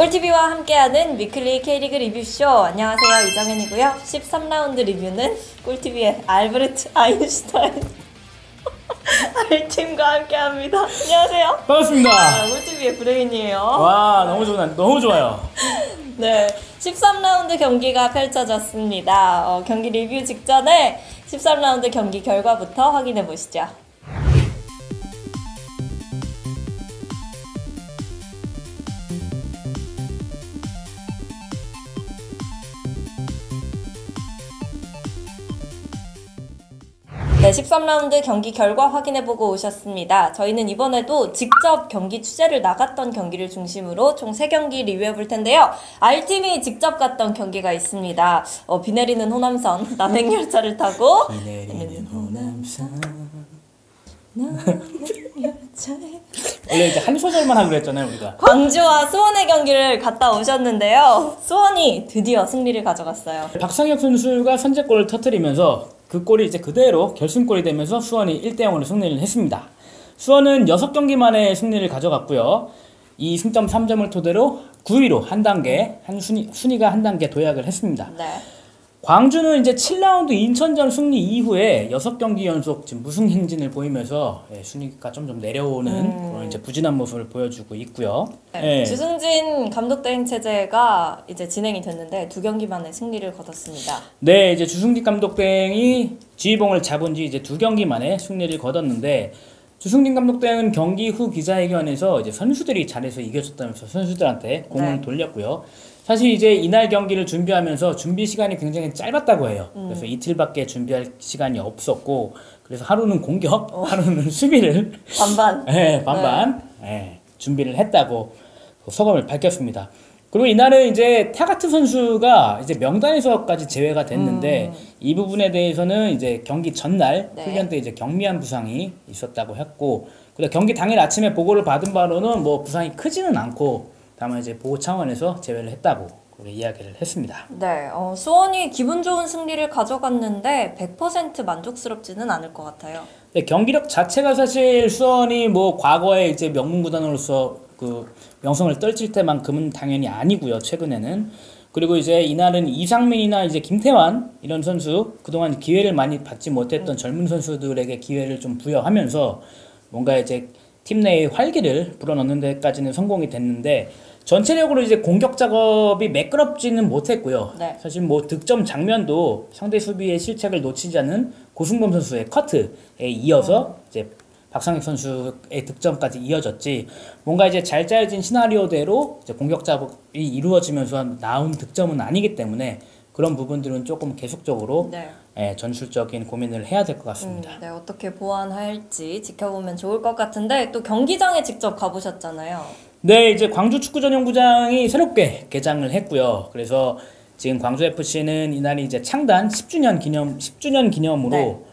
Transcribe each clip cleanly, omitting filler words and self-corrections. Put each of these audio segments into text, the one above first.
꼴TV와 함께하는 위클리 K리그 리뷰쇼. 안녕하세요, 이정현이고요. 13라운드 리뷰는 꼴TV의 알브레트 아인슈타인 알팀과 함께합니다. 안녕하세요. 반갑습니다. 꼴TV의 브레인이에요. 와, 너무 좋아요. 네, 13라운드 경기가 펼쳐졌습니다. 경기 리뷰 직전에 13라운드 경기 결과부터 확인해 보시죠. 네, 13라운드 경기 결과 확인해보고 오셨습니다. 저희는 이번에도 직접 경기 취재를 나갔던 경기를 중심으로 총 3경기 리뷰해볼 텐데요. R팀이 직접 갔던 경기가 있습니다. 비 내리는 호남선 남행열차를 타고 비 내리는 호남선 원래 이제 한 소절만 하기로 했잖아요, 우리가. 광주와 수원의 경기를 갔다 오셨는데요. 수원이 드디어 승리를 가져갔어요. 박상혁 선수가 선제골을 터뜨리면서 그 골이 이제 그대로 결승골이 되면서 수원이 1대0으로 승리를 했습니다. 수원은 6경기 만에 승리를 가져갔고요. 이 승점 3점을 토대로 9위로 순위가 한 단계 도약을 했습니다. 네. 광주는 이제 7라운드 인천전 승리 이후에 6경기 연속 지금 무승 행진을 보이면서 순위가 점점 내려오는 그런 이제 부진한 모습을 보여주고 있고요. 네. 주승진 감독 대행 체제가 이제 진행이 됐는데 2경기 만에 승리를 거뒀습니다. 네, 이제 주승진 감독 대행이 지휘봉을 잡은 지 이제 2경기 만에 승리를 거뒀는데, 주승진 감독 대행은 경기 후 기자회견에서 이제 선수들이 잘해서 이겨줬다면서 선수들한테 공을 돌렸고요. 사실 이제 이날 경기를 준비하면서 준비 시간이 굉장히 짧았다고 해요. 그래서 이틀밖에 준비할 시간이 없었고, 그래서 하루는 공격, 하루는 수비를 반반. 네, 반반. 네, 준비를 했다고 소감을 밝혔습니다. 그리고 이날은 이제 타가트 선수가 이제 명단에서까지 제외가 됐는데, 이 부분에 대해서는 이제 경기 전날 훈련 때 이제 경미한 부상이 있었다고 했고, 그리고 경기 당일 아침에 보고를 받은 바로는 뭐 부상이 크지는 않고, 다만 이제 보호 차원에서 제외를 했다고 그렇게 이야기를 했습니다. 네, 수원이 기분 좋은 승리를 가져갔는데 100% 만족스럽지는 않을 것 같아요. 네, 경기력 자체가 사실 수원이 뭐 과거에 이제 명문 구단으로서 그 명성을 떨칠 때만큼은 당연히 아니고요, 최근에는. 그리고 이제 이날은 이상민이나 이제 김태환 이런 선수, 그동안 기회를 많이 받지 못했던 젊은 선수들에게 기회를 좀 부여하면서 뭔가 이제 팀 내의 활기를 불어넣는 데까지는 성공이 됐는데, 전체적으로 이제 공격 작업이 매끄럽지는 못했고요. 네. 사실 뭐 득점 장면도 상대 수비의 실책을 놓치지 않는 고승범 선수의 커트에 이어서 이제 박상혁 선수의 득점까지 이어졌지, 뭔가 이제 잘 짜여진 시나리오대로 이제 공격 작업이 이루어지면서 나온 득점은 아니기 때문에 그런 부분들은 조금 계속적으로 전술적인 고민을 해야 될 것 같습니다. 네, 어떻게 보완할지 지켜보면 좋을 것 같은데, 또 경기장에 직접 가보셨잖아요. 네, 이제 광주 축구 전용구장이 새롭게 개장을 했고요. 그래서 지금 광주 FC는 이날이 이제 창단 10주년 기념으로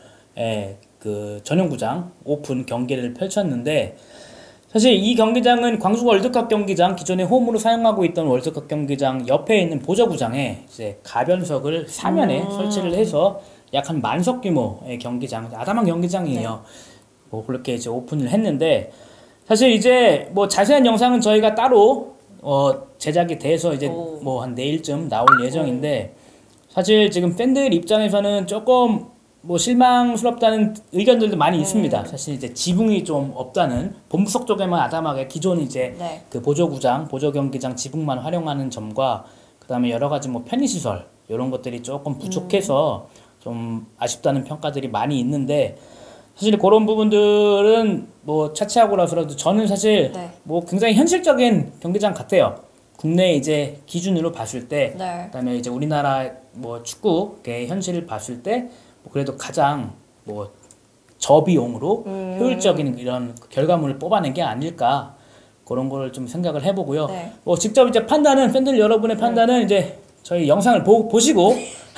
그 전용구장 오픈 경기를 펼쳤는데, 사실 이 경기장은 광주 월드컵 경기장, 기존에 홈으로 사용하고 있던 월드컵 경기장 옆에 있는 보저구장에 이제 가변석을 사면에 설치를 해서 약 한 만석 규모의 경기장, 아담한 경기장이에요. 뭐 그렇게 이제 오픈을 했는데, 사실 이제 뭐 자세한 영상은 저희가 따로 제작이 돼서 이제 뭐 한 내일쯤 나올 예정인데, 사실 지금 팬들 입장에서는 조금 뭐 실망스럽다는 의견들도 많이 있습니다. 사실 이제 지붕이 좀 없다는, 본부석 쪽에만 아담하게 기존 이제 그 보조 경기장 지붕만 활용하는 점과, 그다음에 여러 가지 뭐 편의시설 이런 것들이 조금 부족해서 좀 아쉽다는 평가들이 많이 있는데, 사실 그런 부분들은 뭐 차치하고 나서라도 저는 사실 뭐 굉장히 현실적인 경기장 같아요. 국내 이제 기준으로 봤을 때, 그다음에 이제 우리나라 뭐 축구의 현실을 봤을 때, 뭐 그래도 가장 뭐 저비용으로 효율적인 이런 결과물을 뽑아낸 게 아닐까, 그런 걸 좀 생각을 해보고요. 뭐 직접 이제 판단은, 팬들 여러분의 판단은 이제 저희 영상을 보시고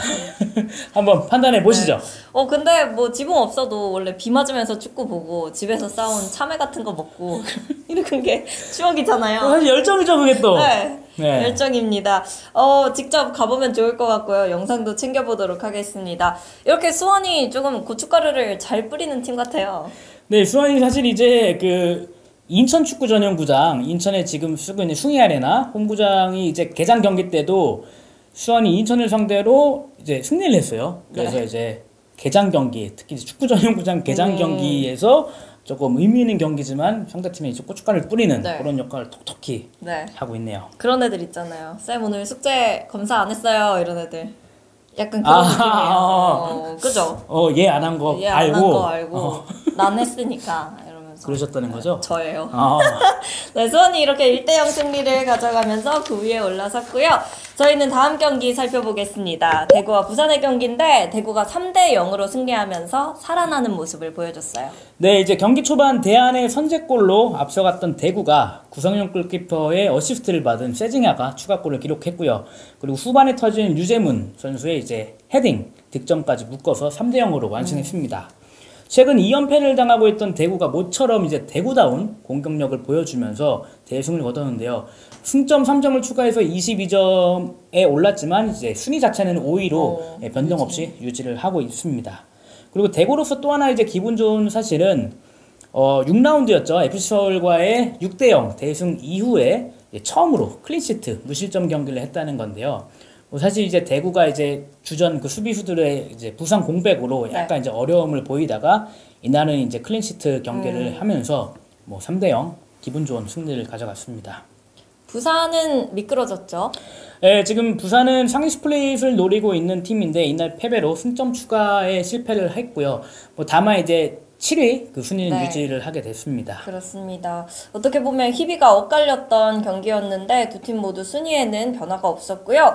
한번 판단해 보시죠. 근데 뭐 지붕 없어도 원래 비 맞으면서 축구 보고 집에서 싸운 참외 같은 거 먹고 이런 게 추억이잖아요. 사실 열정이죠, 그게 또. 네, 열정입니다. 직접 가보면 좋을 것 같고요. 영상도 챙겨보도록 하겠습니다. 이렇게 수원이 조금 고춧가루를 잘 뿌리는 팀 같아요. 네, 수원이 사실 이제 그 인천 축구 전용구장, 인천에 지금 쓰고 있는 숭이아레나 홈구장이 이제 개장 경기 때도 수원이 인천을 상대로 이제 승리를 했어요. 그래서 네. 이제 개장 경기, 특히 축구 전용구장 개장 경기에서 조금 의미 있는 경기지만 상대팀에 이제 고춧가루를 뿌리는 네. 그런 역할을 톡톡히 네. 하고 있네요. 그런 애들 있잖아요. 쌤 오늘 숙제 검사 안 했어요. 이런 애들. 약간 그런 느낌이에요. 그죠? 얘 안 한 거 얘 안 알고. 한 거 알고 난 했으니까 이러면서. 그러셨다는 거죠? 저예요. 아, 네, 수원이 이렇게 1대0 승리를 가져가면서 9위에 올라섰고요. 저희는 다음 경기 살펴보겠습니다. 대구와 부산의 경기인데 대구가 3대0으로 승리하면서 살아나는 모습을 보여줬어요. 네, 이제 경기 초반 대안의 선제골로 앞서갔던 대구가 구성용 골키퍼의 어시스트를 받은 세징야가 추가골을 기록했고요. 그리고 후반에 터진 유재문 선수의 이제 헤딩 득점까지 묶어서 3대0으로 완승했습니다. 최근 2연패를 당하고 있던 대구가 모처럼 이제 대구다운 공격력을 보여주면서 대승을 거뒀는데요. 승점 3점을 추가해서 22점에 올랐지만 이제 순위 자체는 5위로 변동 없이 유지를 하고 있습니다. 그리고 대구로서 또 하나 이제 기분 좋은 사실은 6라운드였죠. FC서울과의 6대0 대승 이후에 처음으로 클린시트 무실점 경기를 했다는 건데요. 사실 이제 대구가 이제 주전 그 수비수들의 이제 부상 공백으로 약간 이제 어려움을 보이다가 이날은 이제 클린시트 경기를 하면서 뭐 3대0 기분 좋은 승리를 가져갔습니다. 부산은 미끄러졌죠. 네, 지금 부산은 상위 스플릿을 노리고 있는 팀인데 이날 패배로 승점 추가에 실패를 했고요. 뭐 다만 이제 7위 그 순위는 네. 유지를 하게 됐습니다. 그렇습니다. 어떻게 보면 희비가 엇갈렸던 경기였는데 두 팀 모두 순위에는 변화가 없었고요.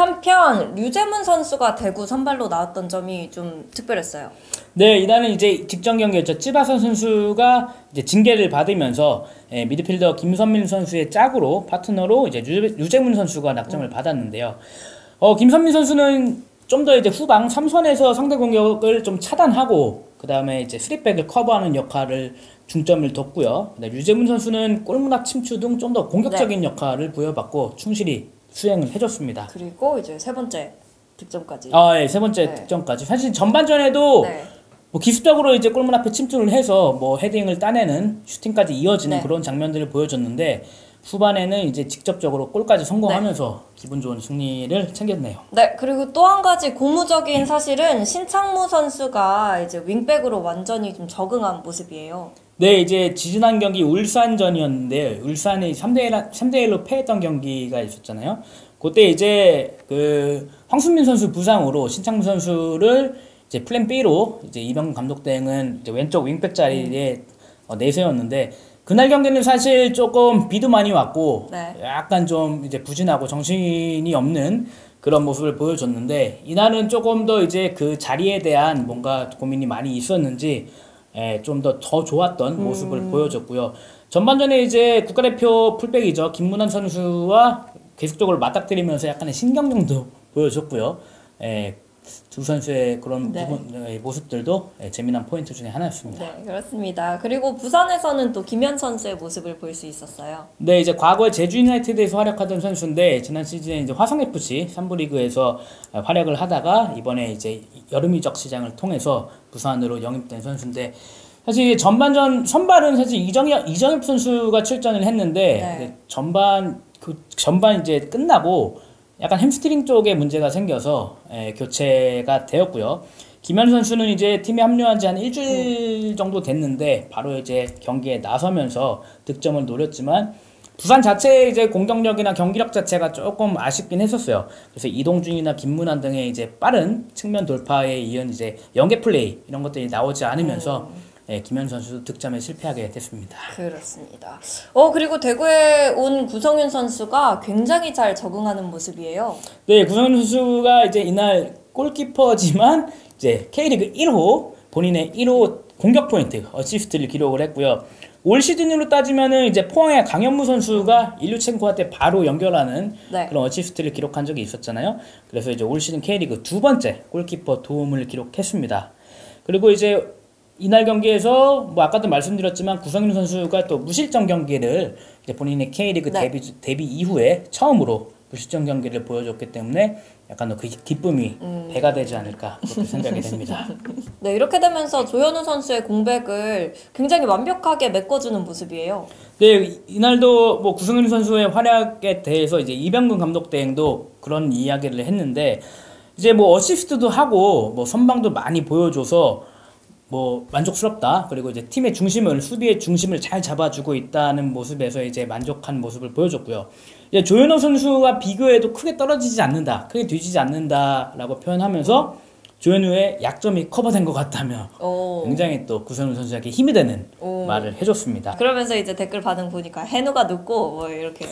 한편 류재문 선수가 대구 선발로 나왔던 점이 좀 특별했어요. 네, 이날은 이제 직전 경기였죠. 찌바선 선수가 이제 징계를 받으면서 미드필더 김선민 선수의 짝으로 파트너로 이제 류재문 선수가 낙점을 받았는데요. 김선민 선수는 좀 더 이제 후방 3선에서 상대 공격을 좀 차단하고 그 다음에 이제 3백을 커버하는 역할을 중점을 뒀고요. 류재문 선수는 골문앞 침투 등 좀 더 공격적인 역할을 부여받고 충실히 수행을 해줬습니다. 그리고 이제 세 번째 득점까지. 예, 세 번째 득점까지. 사실 전반전에도 뭐 기습적으로 이제 골문 앞에 침투를 해서 뭐 헤딩을 따내는 슈팅까지 이어지는 그런 장면들을 보여줬는데 후반에는 이제 직접적으로 골까지 성공하면서 기분 좋은 승리를 챙겼네요. 네, 그리고 또 한 가지 고무적인 사실은 신창무 선수가 이제 윙백으로 완전히 좀 적응한 모습이에요. 네, 이제 지지난 경기 울산전이었는데 울산이 3대1로 패했던 경기가 있었잖아요. 그때 이제 그 황순민 선수 부상으로 신창무 선수를 이제 플랜 B로 이제 이병근 감독 대행은 이제 왼쪽 윙백 자리에 내세웠는데 그날 경기는 사실 조금 비도 많이 왔고 약간 좀 이제 부진하고 정신이 없는 그런 모습을 보여줬는데 이날은 조금 더 이제 그 자리에 대한 뭔가 고민이 많이 있었는지 좀 더 좋았던 모습을 보여줬고요. 전반전에 이제 국가대표 풀백이죠. 김문환 선수와 계속적으로 맞닥뜨리면서 약간의 신경전도 보여줬고요. 두 선수의 그런 모습들도 재미난 포인트 중에 하나였습니다. 네, 그렇습니다. 그리고 부산에서는 또 김현 선수의 모습을 볼 수 있었어요. 네, 이제 과거에 제주 유나이티드에서 활약하던 선수인데 지난 시즌에 이제 화성 FC 3부 리그에서 활약을 하다가 이번에 이제 여름 이적 시장을 통해서 부산으로 영입된 선수인데 사실 전반전 선발은 사실 이정엽 선수가 출전을 했는데 전반 이제 끝나고 약간 햄스트링 쪽에 문제가 생겨서 교체가 되었고요. 김현 선수는 이제 팀에 합류한 지 한 일주일 정도 됐는데 바로 이제 경기에 나서면서 득점을 노렸지만 부산 자체의 이제 공격력이나 경기력 자체가 조금 아쉽긴 했었어요. 그래서 이동준이나 김문환 등의 이제 빠른 측면 돌파에 이은 이제 연계 플레이 이런 것들이 나오지 않으면서 김현 선수도 득점에 실패하게 됐습니다. 그렇습니다. 그리고 대구에 온 구성윤 선수가 굉장히 잘 적응하는 모습이에요. 네, 구성윤 선수가 이제 이날 골키퍼지만 이제 K리그 1호 본인의 1호 공격 포인트 어시스트를 기록을 했고요. 올 시즌으로 따지면은 이제 포항의 강현무 선수가 일류첸코한테 바로 연결하는 그런 어시스트를 기록한 적이 있었잖아요. 그래서 이제 올 시즌 K리그 두 번째 골키퍼 도움을 기록했습니다. 그리고 이제 이날 경기에서 뭐 아까도 말씀드렸지만 구성윤 선수가 또 무실점 경기를 이제 본인의 K리그 데뷔 이후에 처음으로 무실점 경기를 보여줬기 때문에 약간 더 그 기쁨이 배가 되지 않을까 그렇게 생각이 됩니다. 네, 이렇게 되면서 조현우 선수의 공백을 굉장히 완벽하게 메꿔주는 모습이에요. 네, 이날도 뭐 구승현 선수의 활약에 대해서 이제 이병근 감독 대행도 그런 이야기를 했는데 이제 뭐 어시스트도 하고 뭐 선방도 많이 보여줘서 뭐 만족스럽다. 그리고 이제 팀의 중심을 수비의 중심을 잘 잡아주고 있다는 모습에서 이제 만족한 모습을 보여줬고요. 이제 조현우 선수와 비교해도 크게 떨어지지 않는다, 크게 뒤지지 않는다라고 표현하면서 조현우의 약점이 커버된 것 같다며 굉장히 또 구승현 선수에게 힘이 되는 말을 해줬습니다. 그러면서 이제 댓글 반응 보니까 해누가 눕고 뭐 이렇게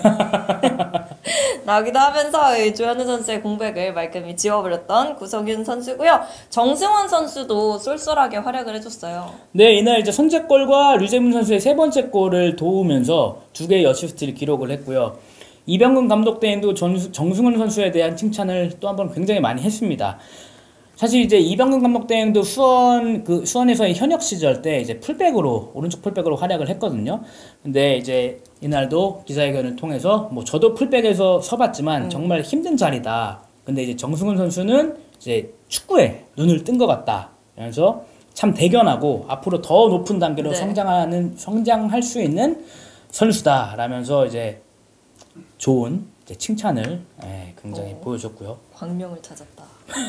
나오기도 하면서 이 조현우 선수의 공백을 말끔히 지워버렸던 구성윤 선수고요. 정승원 선수도 쏠쏠하게 활약을 해줬어요. 네, 이날 이제 선제골과 류재문 선수의 세 번째 골을 도우면서 2개의 어시스트를 기록을 했고요. 이병근 감독 대행도 정승원 선수에 대한 칭찬을 또 한 번 굉장히 많이 했습니다. 사실 이제 이병근 감독 대행도 수원에서의 현역 시절 때 이제 풀백으로 오른쪽 풀백으로 활약을 했거든요. 근데 이제 이날도 기자회견을 통해서 뭐 저도 풀백에서 서봤지만 정말 힘든 자리다. 근데 이제 정승훈 선수는 이제 축구에 눈을 뜬 것 같다. 그래서 참 대견하고 앞으로 더 높은 단계로 성장할 수 있는 선수다. 라면서 이제 좋은 이제 칭찬을 굉장히 보여줬고요. 광명을 찾았다.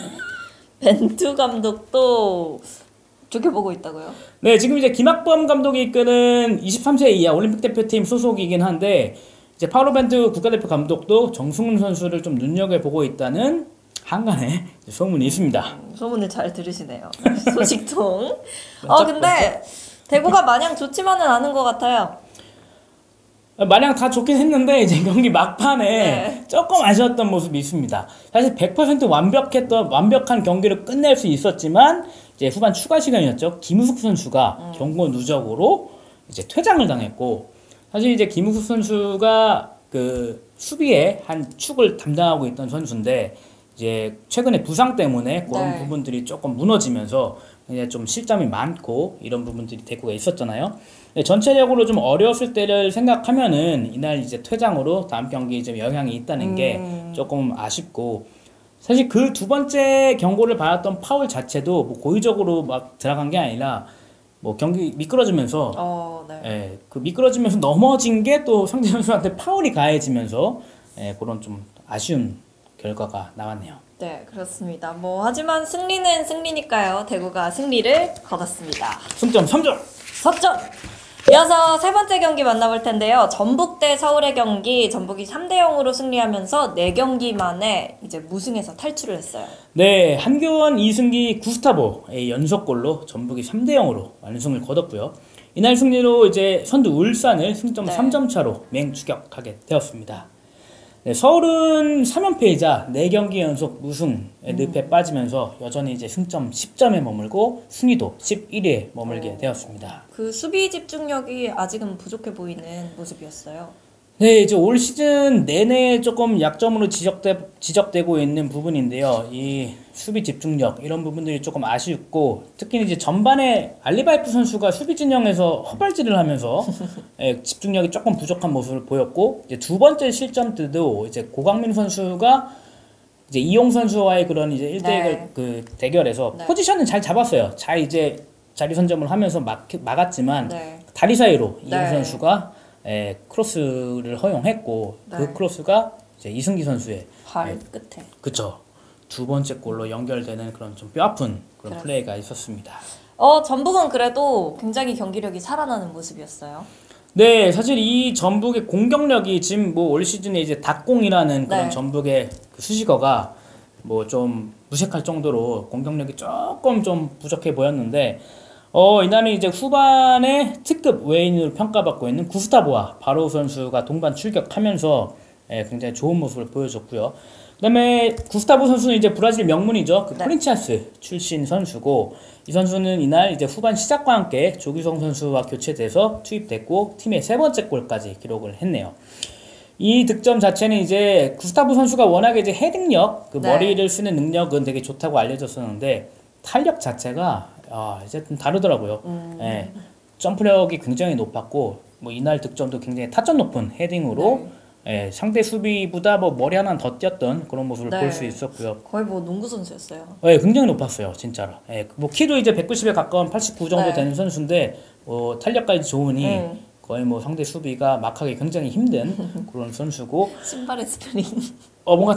벤투 감독도 좋게 보고 있다고요? 네, 지금 이제 김학범 감독이 이끄는 23세 이하 올림픽 대표팀 소속이긴 한데 이제 파울로 벤투 국가대표 감독도 정승훈 선수를 좀 눈여겨보고 있다는 한간의 소문이 있습니다. 소문을 잘 들으시네요. 소식통. 근데 대구가 마냥 좋지만은 않은 것 같아요. 마냥 다 좋긴 했는데 이제 경기 막판에 조금 아쉬웠던 모습이 있습니다. 사실 100% 완벽한 경기를 끝낼 수 있었지만 이제 후반 추가 시간이었죠. 김우숙 선수가 경고 누적으로 이제 퇴장을 당했고 사실 이제 김우숙 선수가 그 수비의 한 축을 담당하고 있던 선수인데 이제 최근에 부상 때문에 그런 부분들이 조금 무너지면서 이제 좀 실점이 많고 이런 부분들이 대구가 있었잖아요. 전체적으로 좀 어려웠을 때를 생각하면은 이날 이제 퇴장으로 다음 경기에 좀 영향이 있다는 게 조금 아쉽고 사실 그 두 번째 경고를 받았던 파울 자체도 뭐 고의적으로 막 들어간 게 아니라 뭐 경기 미끄러지면서 그 미끄러지면서 넘어진 게 또 상대 선수한테 파울이 가해지면서 그런 좀 아쉬운 결과가 나왔네요. 네, 그렇습니다. 뭐 하지만 승리는 승리니까요. 대구가 승리를 거뒀습니다. 승점 3점. 석점. 이어서 세 번째 경기 만나볼 텐데요. 전북 대 서울의 경기, 전북이 3대 0으로 승리하면서 4경기 만에 이제 무승에서 탈출을 했어요. 네, 한교원, 이승기, 구스타보의 연속골로 전북이 3대 0으로 완승을 거뒀고요. 이날 승리로 이제 선두 울산을 승점 3점 차로 맹추격하게 되었습니다. 네, 서울은 3연패이자 4경기 연속 무승의 늪에 빠지면서 여전히 이제 승점 10점에 머물고 순위도 11위에 머물게 되었습니다. 그 수비 집중력이 아직은 부족해 보이는 모습이었어요. 네, 이제 올 시즌 내내 조금 약점으로 지적되고 있는 부분인데요. 이 수비 집중력 이런 부분들이 조금 아쉽고 특히 이제 전반에 알리바이프 선수가 수비 진영에서 헛발질을 하면서 집중력이 조금 부족한 모습을 보였고 이제 두 번째 실점 때도 이제 고강민 선수가 이제 이용 선수와의 그런 이제 1대1 그 대결에서 포지션은 잘 잡았어요. 잘 이제 자리 선점을 하면서 막았지만 다리 사이로 이용 선수가 크로스를 허용했고 그 크로스가 이제 이승기 선수의 발 끝에 그쵸 두 번째 골로 연결되는 그런 좀 뼈아픈 그런 플레이가 있었습니다. 전북은 그래도 굉장히 경기력이 살아나는 모습이었어요. 네, 사실 이 전북의 공격력이 지금 뭐 올 시즌에 이제 닭공이라는 그런 전북의 그 수식어가 뭐 좀 무색할 정도로 공격력이 조금 좀 부족해 보였는데 이날은 이제 후반에 특급 외인으로 평가받고 있는 구스타보와 바로 선수가 동반 출격하면서 굉장히 좋은 모습을 보여줬고요. 그 다음에 구스타보 선수는 이제 브라질 명문이죠. 그 코린티안스 출신 선수고 이 선수는 이날 이제 후반 시작과 함께 조규성 선수와 교체돼서 투입됐고 팀의 세 번째 골까지 기록을 했네요. 이 득점 자체는 이제 구스타보 선수가 워낙에 이제 헤딩력, 그 머리를 쓰는 능력은 되게 좋다고 알려졌었는데 탄력 자체가 이제 좀 다르더라고요. 점프력이 굉장히 높았고 뭐 이날 득점도 굉장히 타점 높은 헤딩으로 예, 상대 수비보다 뭐 머리 하나 더 뛰었던 그런 모습을 네. 볼 수 있었고요. 거의 뭐 농구 선수였어요. 예, 굉장히 높았어요, 진짜로. 예, 뭐 키도 이제 190에 가까운 89 정도 네. 되는 선수인데 탄력까지 좋으니 거의 뭐 상대 수비가 막하기 굉장히 힘든 그런 선수고 신발의 스프링. 뭔가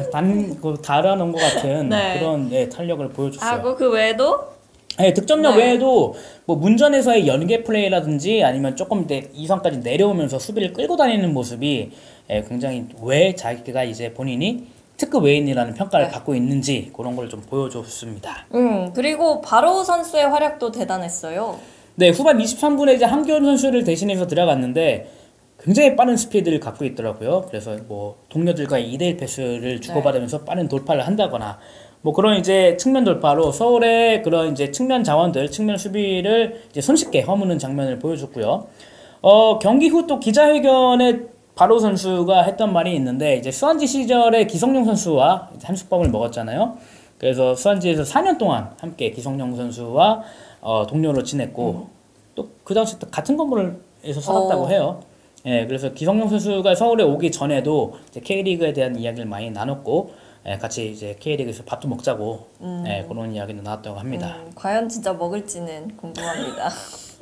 달아놓은 것 같은 네. 그런 탄력을 보여줬어요. 하고 그 외에도 네, 득점력 네. 외에도 뭐 문전에서의 연계 플레이라든지 아니면 조금 이선까지 내려오면서 수비를 끌고 다니는 모습이 굉장히 왜 자기가 이제 본인이 특급 외인이라는 평가를 네. 받고 있는지 그런 걸 좀 보여줬습니다. 그리고 바로 선수의 활약도 대단했어요. 네, 후반 23분에 이제 한기훈 선수를 대신해서 들어갔는데 굉장히 빠른 스피드를 갖고 있더라고요. 그래서 뭐 동료들과의 2대1 패스를 주고받으면서 빠른 돌파를 한다거나 뭐 그런 이제 측면 돌파로 서울의 그런 이제 측면 자원들, 측면 수비를 이제 손쉽게 허무는 장면을 보여줬고요. 경기 후 또 기자회견에 바로 선수가 했던 말이 있는데 이제 수완지 시절에 기성용 선수와 한솥밥을 먹었잖아요. 그래서 수완지에서 4년 동안 함께 기성용 선수와 동료로 지냈고 또 그 당시 또 같은 건물에서 살았다고 해요. 예, 그래서 기성용 선수가 서울에 오기 전에도 이제 K리그에 대한 이야기를 많이 나눴고 같이 이제 K리그에서 밥도 먹자고 그런 이야기도 나왔다고 합니다. 과연 진짜 먹을지는 궁금합니다.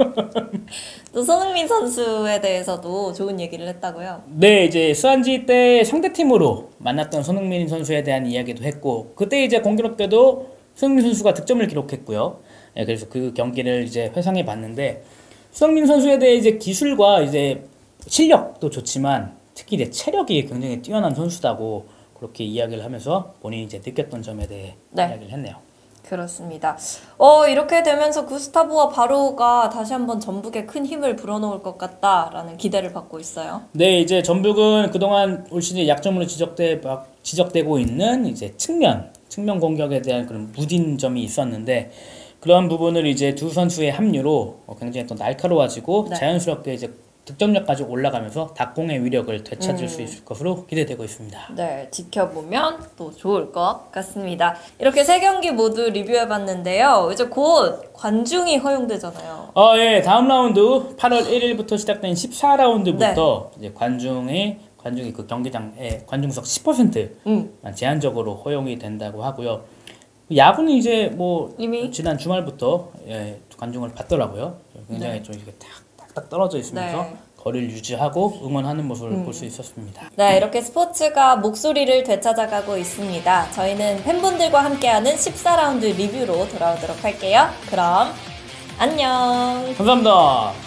또 손흥민 선수에 대해서도 좋은 얘기를 했다고요? 네, 이제 수완지 때 상대팀으로 만났던 손흥민 선수에 대한 이야기도 했고 그때 이제 공교롭게도 손흥민 선수가 득점을 기록했고요. 그래서 그 경기를 이제 회상해 봤는데 손흥민 선수에 대해 이제 기술과 이제 실력도 좋지만 특히 이제 체력이 굉장히 뛰어난 선수다고 그렇게 이야기를 하면서 본인이 이제 느꼈던 점에 대해 이야기를 했네요. 그렇습니다. 이렇게 되면서 구스타보와 바로가 다시 한번 전북에 큰 힘을 불어넣을 것 같다라는 기대를 받고 있어요. 네, 이제 전북은 그동안 올 시즌 약점으로 지적되고 있는 이제 측면 공격에 대한 그런 무딘 점이 있었는데 그런 부분을 이제 두 선수의 합류로 굉장히 또 날카로워지고 자연스럽게 이제 득점력까지 올라가면서 닭공의 위력을 되찾을 수 있을 것으로 기대되고 있습니다. 네, 지켜보면 또 좋을 것 같습니다. 이렇게 세 경기 모두 리뷰해봤는데요. 이제 곧 관중이 허용되잖아요. 예, 다음 라운드 8월 1일부터 시작된 14라운드부터 이제 관중이 그 경기장에 관중석 10%만 제한적으로 허용이 된다고 하고요. 야구는 이제 뭐 이미 지난 주말부터 관중을 받더라고요. 굉장히 좀 이렇게 딱 떨어져 있으면서 거리를 유지하고 응원하는 모습을 볼 수 있었습니다. 네, 이렇게 스포츠가 목소리를 되찾아가고 있습니다. 저희는 팬분들과 함께하는 14라운드 리뷰로 돌아오도록 할게요. 그럼 안녕. 감사합니다.